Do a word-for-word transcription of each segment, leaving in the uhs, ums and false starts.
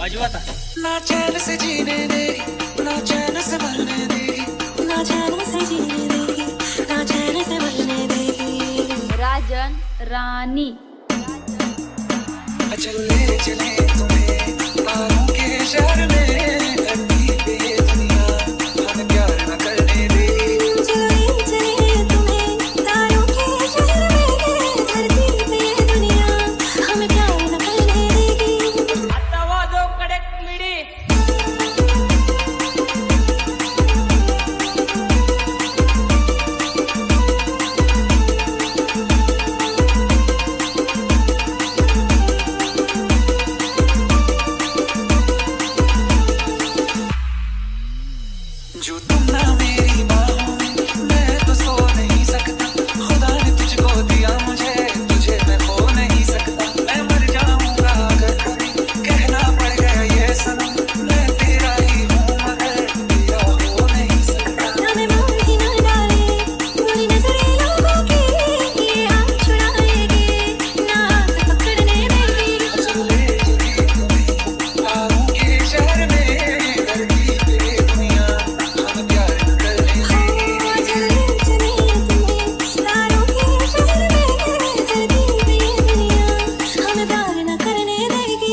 अजवाता ना चैन से जीने देगी, ना चैन से मरने देगी, ना चैन से जीने देगी, ना चैन से मरने देगी। राजन रानी। चले चले तुम्हें तारों के शहर में, धरती पे ये दुनिया हमें प्यार न करने देगी। चले चले तुम्हें तारों के शहर में, धरती पे ये दुनिया हमें प्यार न करने देगी। आता वाजव कडक मिडी। जो तुम ना मेरी बाहों में, मैं तो सो नहीं सकता। खुदा ने तुझको दिया मुझे, तुझे मैं खो नहीं सकता। मैं मर जाऊंगा अगर कभी कहना पड़ गया ये सनम, मैं तेरा ही हूँ मगर तेरा हो नहीं सकता। ना मैं मोह ही ना डाले, बुरी नजरें लोगों की ये हाथ छुड़ाएगी, ना हाथ पकड़ने देगी। चले चले तुम्हें तारों के शहर में, धरती पे ये दुनिया हमें प्यार न करने देगी। चले चले तुम्हें तारों के शहर में, धरती पे ये दुनिया हमें प्यार न करने देगी।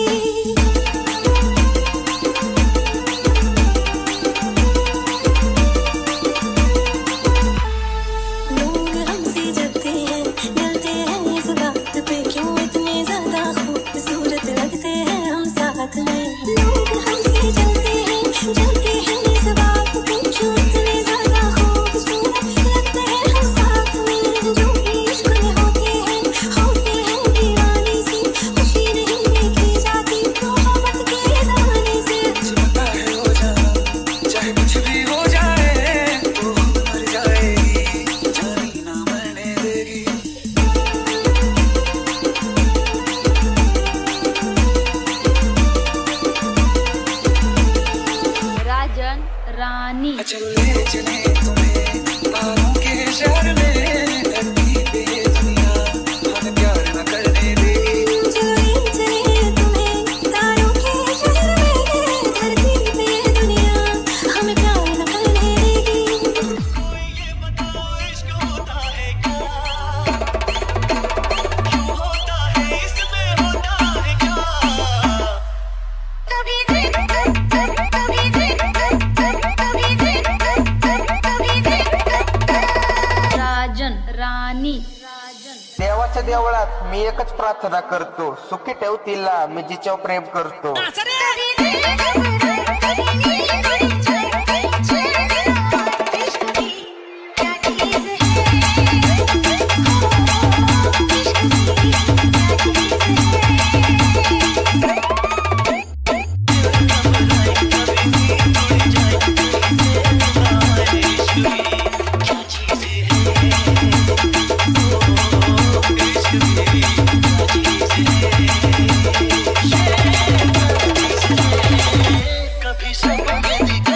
लोग हमसे जलते हैं, जलते हैं इस बात पे, क्यों इतने ज्यादा खूबसूरत लगते हैं हम साथ में। लोग हमसे जलते हैं, जलते हैं इस बात पे, क्यों इतने ज्यादा खूबसूरत लगते हैं हम साथ में। जो भी इश्क में होते हैं, होते हैं दीवानी सी, खुशी नहीं देखी जाती मोहब्बत के जमाने से। चिमटा है हो जाना, चाहे कुछ भी हो जाए, तो खुद मर जाएगी, जानी ना मरने देगी। राजन रानी। चले चले तुम्हें तारों के शहर में, धरती पे ये दुनिया हमें प्यार न करने देगी। चले चले तुम्हें तारों के शहर में, धरती पे ये दुनिया हमें प्यार न करने देगी। कोई ये बताओ इश्क होता है क्या, क्यों होता है इसमें होता है क्या। कभी देख कभी देख कभी देख कभी देख। राजन रानी। राजन देवाच्या देवळात मी एकच प्रार्थना करतो, सुखी ठेव तिला, मी जिच्यावर प्रेम करतो। कभी सपने दिखाई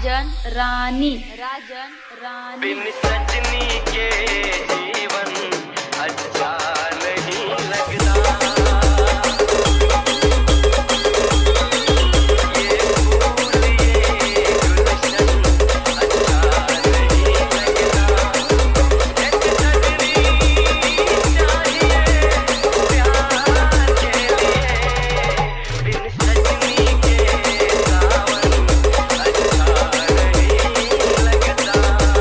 राजन रानी राजन रानी बिन सजनी के जीवन अच्छा नहीं लगता। ये फूल ये गुलशन अच्छा नहीं लगता। एक सजनी चाहिए प्यार के लिए, बिन सजनी के सावन अच्छा नहीं लगता।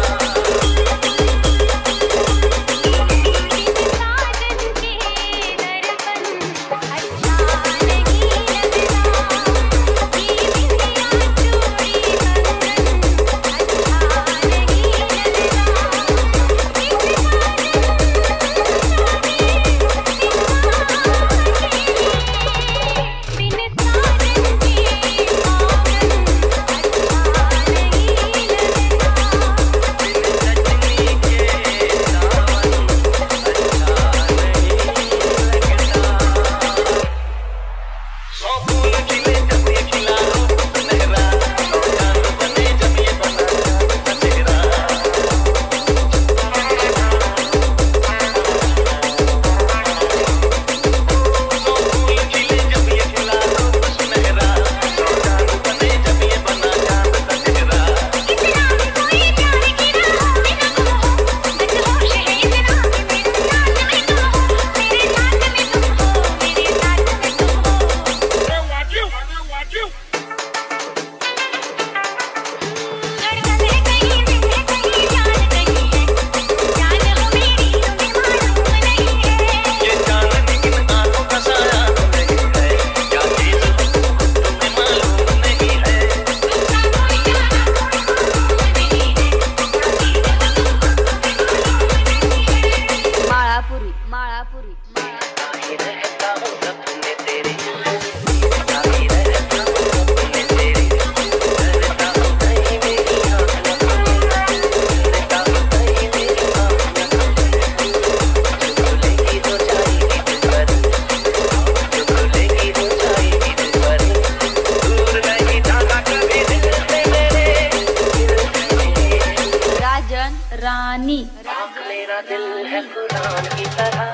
रानी मेरा दिल है कुरान की तरह,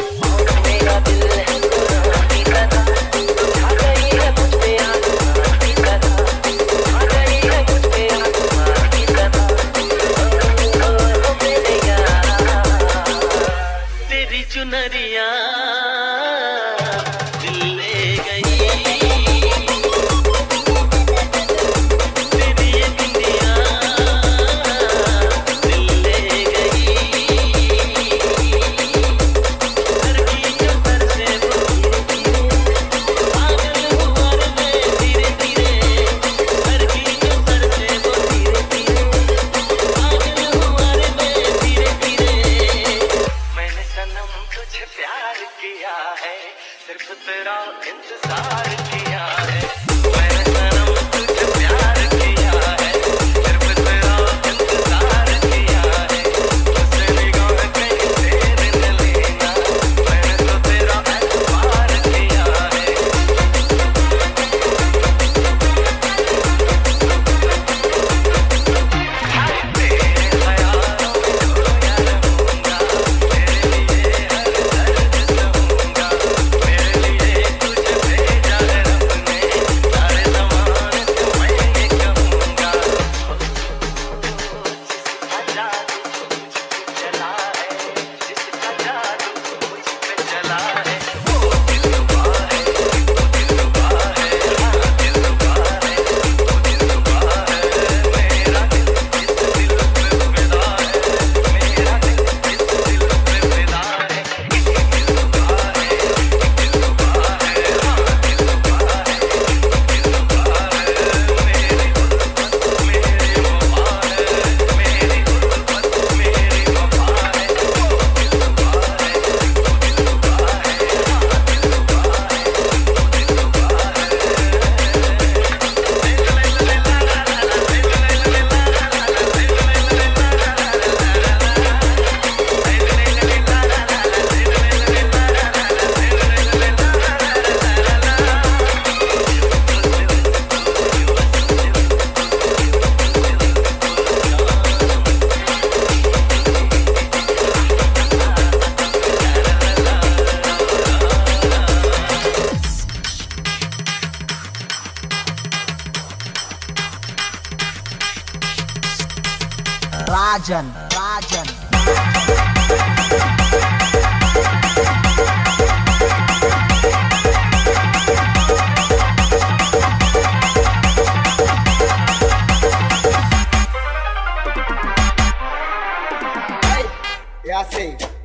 मेरा दिल है कुरान की तरह, आ गई है मुझ पे आसमान की तरह, आ गई है मुझ पे आसमान की तरह। ओ, ओ, मेरे यार तेरी चुनरिया दिल ले गई, तेरी ये बिंदिया दिल ले गई। राजन राजन ऐसे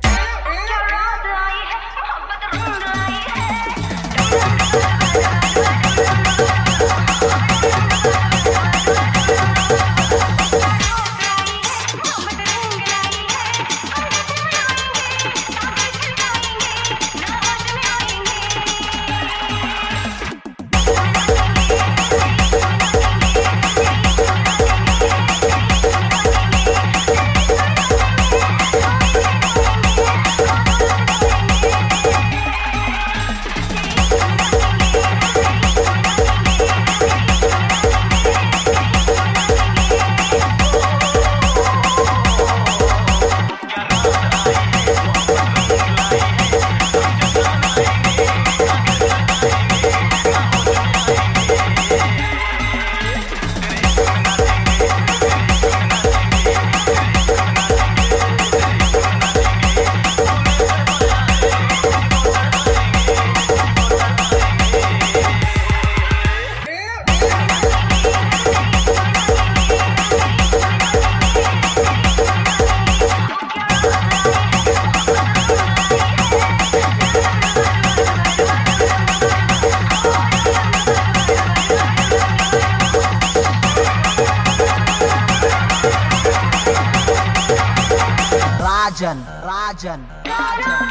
राजन राजन राजन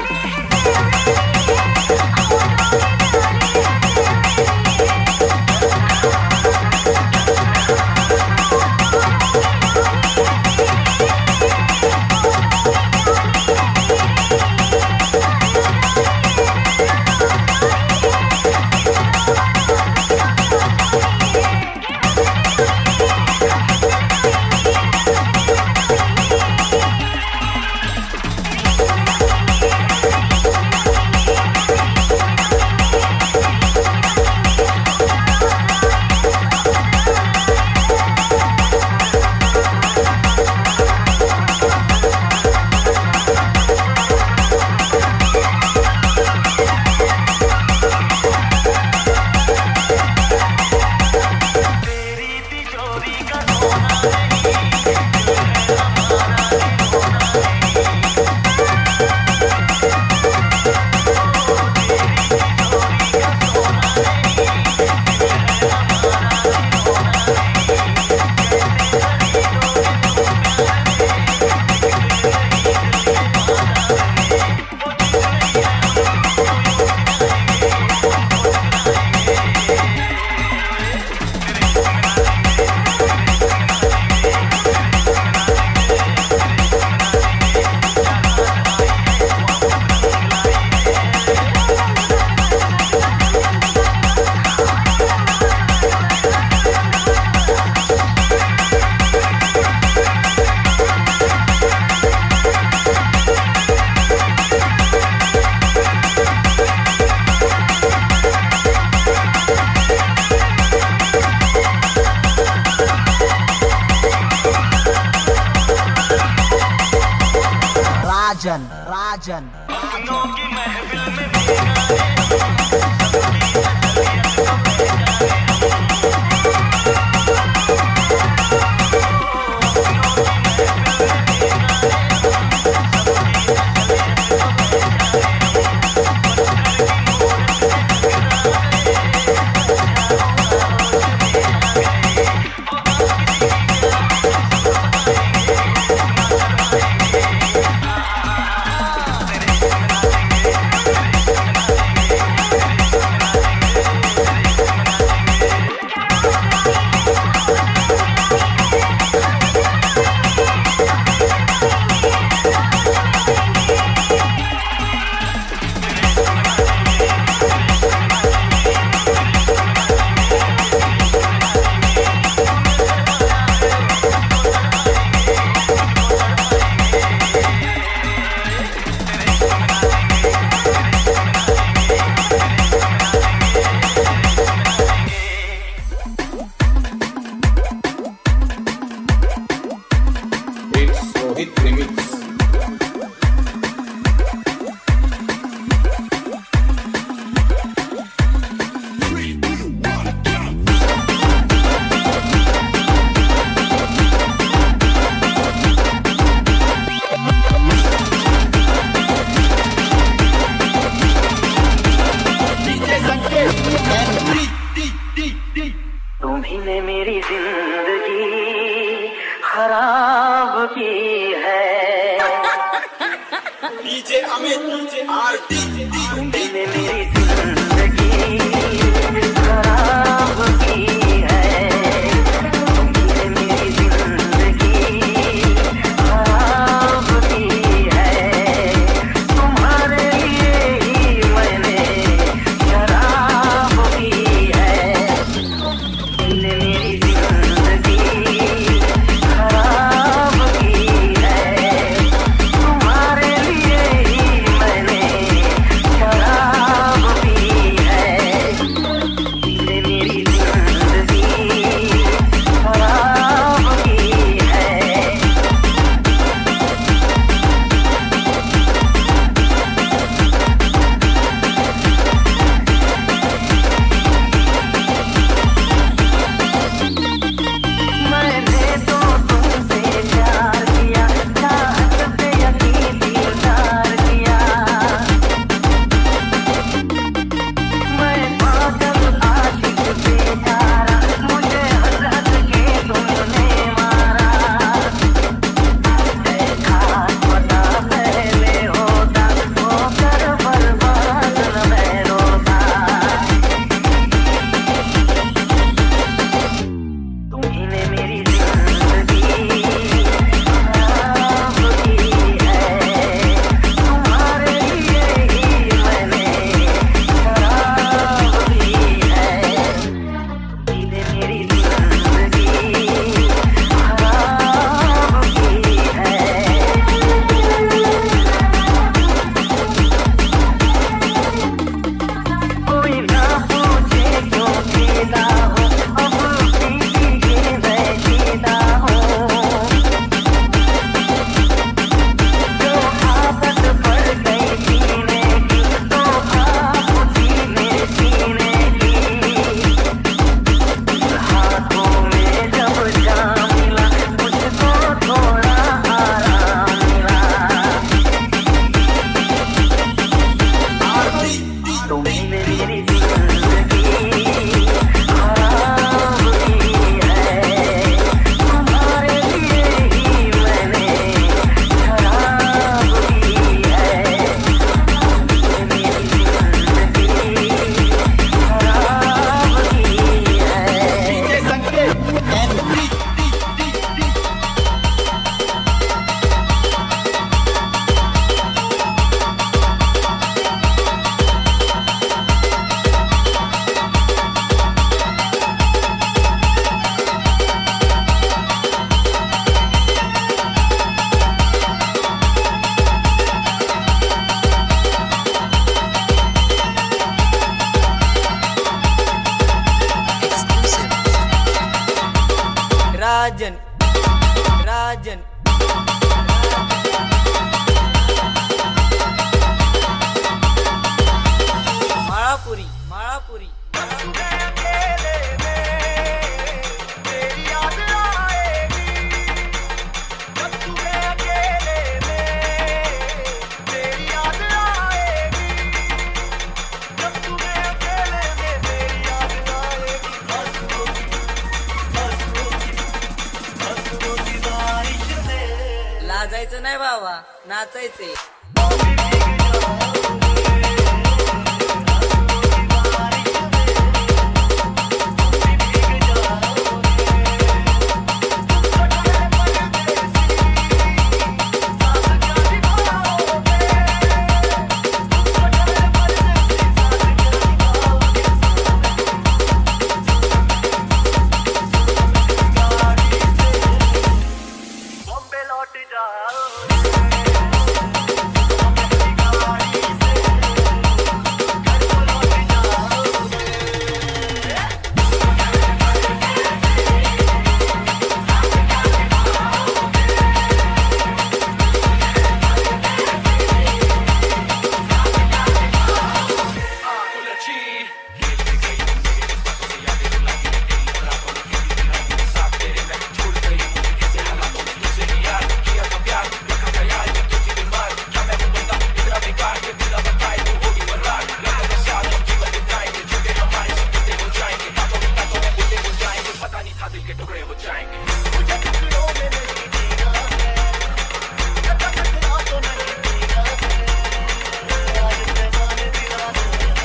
राजन राजन मोहित रिमिक्स। तुम्ही ने मेरी जिंदगी खराब की है। डीजे अमित डीजे आरती तुम्ही ने मेरी जिंदगी खराब की है। तुम्ही ने मेरी जिंदगी खराब की है। तुम्हारे लिए ही मैंने शराब पी है। तुमने मेरी जिंदगी खराब की है। तुम्हारे लिए ही मैंने शराब पी है। तुमने मेरी जिंदगी खराब की है। मैंने तो तुमसे प्यार किया, चाहत पे यकीन दीदार किया। मैं पागल आशिक बेचारा, मुझे हंस हंस के तुमने मारा। देखा पता पहले होता, होकर बर्बाद न मैं रोता। तुम्ही ने मेरी जिंदगी खराब की है। तुम्हारे लिए ही मैंने शराब पी है। तुम्ही ने मेरी जिंदगी खराब की है। कोई ना पूछे क्यों जीता हूँ, अब किसी के मैं जीता हूँ। जो आदत पड़ गई जीने की, तो आप उसी मेरे सीने की। हाथों में जब जाम मिला, मुझको थोड़ा आराम मिला। तुम्ही ने मेरी जिंदगी खराब की है। तुम्हारे लिए ही मैंने शराब पी है। तुमने मेरी जिंदगी खराब की है। राजन राजन माळापुरी माळापुरी लाजायचं नाही बाबा, नाचायचंय. बॉम्बे लौट जाओ। के टुकड़े हो जाएंगे। मुझे टुकड़ों में नहीं जीना है, टुकड़ा तो नहीं जीना है। आज से मान दीवाना,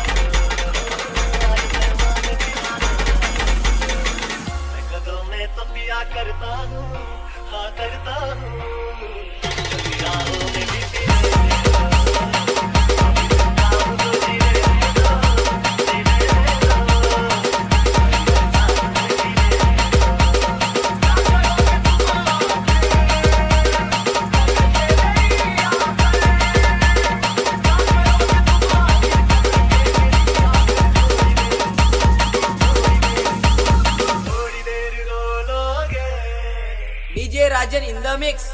आज से मान दीवाना। मैं कदों में तो पिया करता हूँ, हाँ करता हूँ। कभी राहों में भी DJ Rajan in the mix.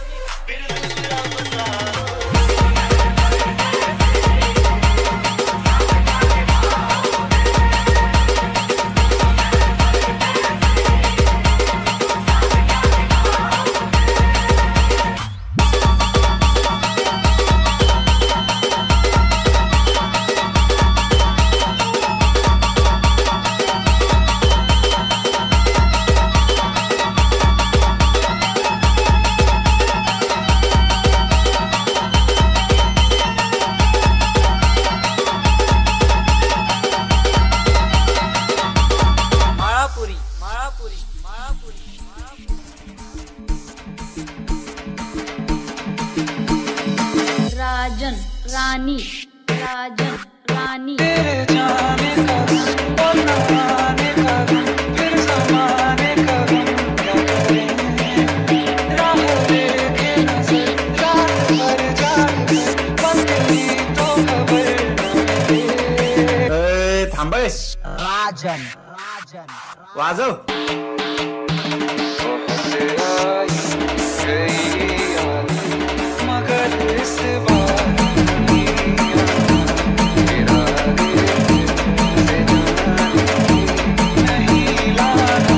Rajan Rani, Rajan Rani. तेरे जाने का गम और न आने का गम, फिर ज़माने का गम क्या करेंगे। राह देखे नज़र रात भर जागे, बंदगी तो खबर न मिले। थांबेस राजन राजन वाजव। मगर इस बार मेरा दिल से नहीं लाना।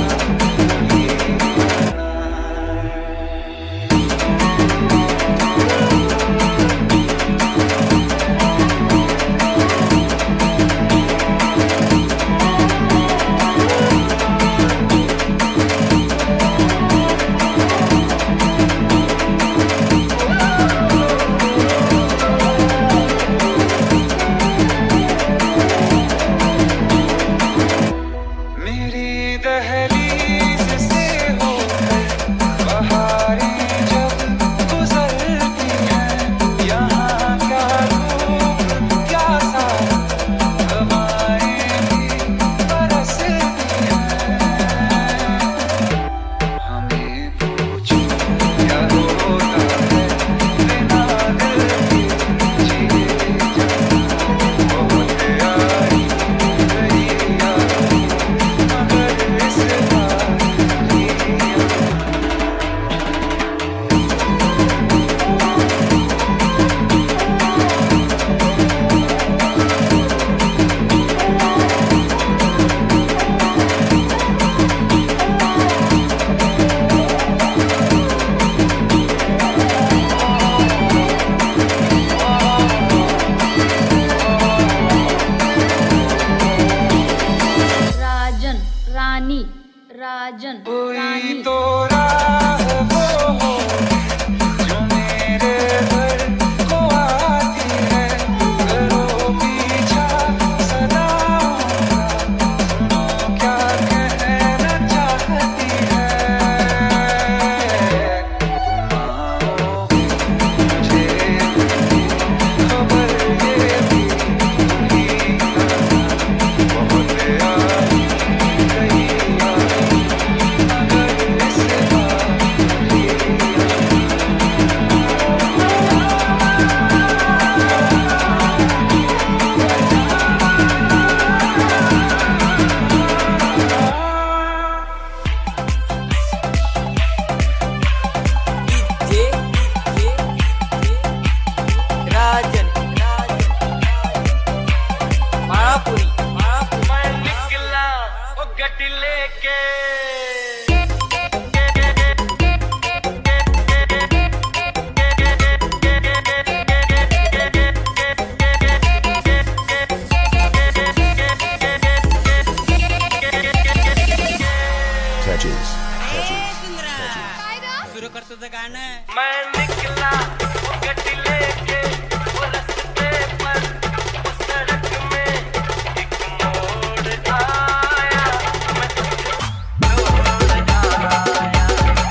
सुरू कर तुझं गाणं. मैं निकला वो गड्डी लेके वो रास्ते पर वो सड़क में एक मोड़ आया मैं तुझे छोड़ आया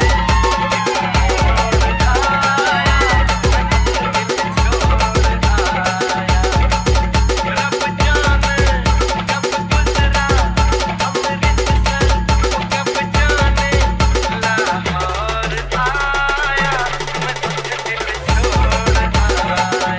एक मोड़ आया मैं तुझे छोड़ आया रब जाने कब गुजरा अमृतसर वो कब जाने लाहौर आया मैं तुझे दिल छोड़ आया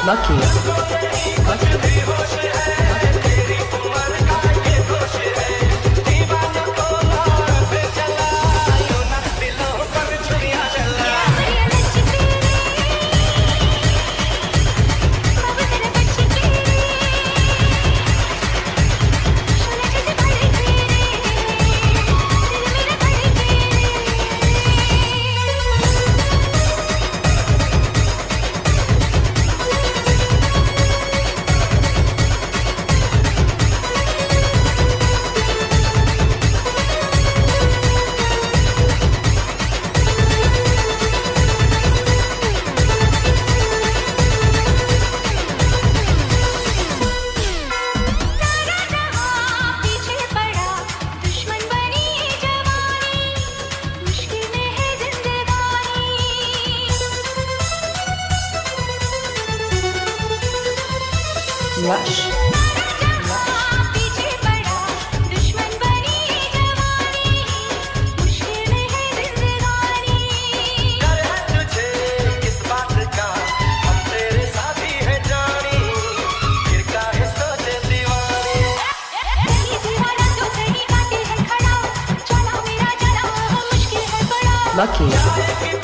Lucky. Rush. पीछे पड़ा दुश्मन बनी जवानी मुश्किल में है जिंदगानी डर है तुझे किस बात का हम तेरे साथी हैं जानी फिर काहे सोचे दीवानी नहीं दीवाना तो सही कातिल है खड़ा चला मेरा चला मुश्किल है बड़ा Lucky. जाए कि